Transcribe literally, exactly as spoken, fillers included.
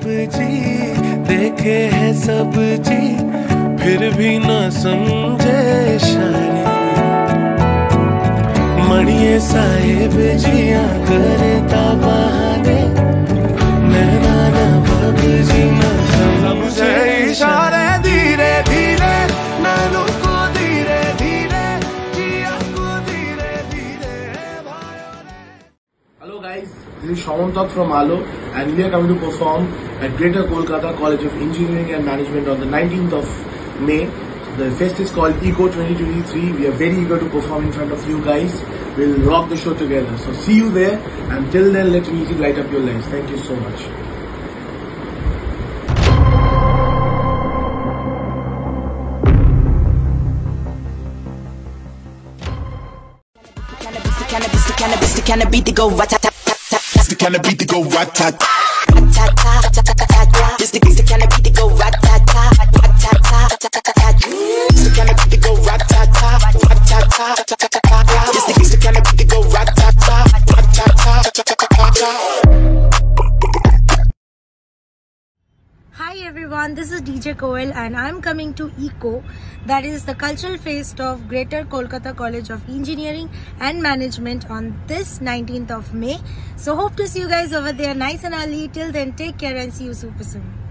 जी, देखे है सब जी, फिर भी ना समझे इशारे। मणिये साहेब जिया करता बहाने, नैना नवाब जी ना समझे इशारे। धीरे धीरे नैनो को धीरे धीरे जिया को धीरे धीरे। Hello guys, this is Shaman Talk from Alo and we are coming to perform at Greater Kolkata College of Engineering and Management on the nineteenth of May. The fest is called Eco twenty twenty-three. We are very eager to perform in front of you guys. We'll rock the show together. So see you there, and till then let music light up your lives. Thank you so much. Cannabis, the cannabis, the cannabis, beat the go rat tat tat tat. The cannabis, beat the go rat tat tat tat. This the the cannabis, the go rat tat tat tat tat tat. The cannabis, the go rat tat tat tat tat tat. This the the cannabis, the go rat tat tat tat tat tat. Hi everyone, this is D J Koel and I'm coming to ECO, that is the cultural fest of Greater Kolkata College of Engineering and Management on this nineteenth of May. So hope to see you guys over there nice and early. Till then, take care and see you super soon.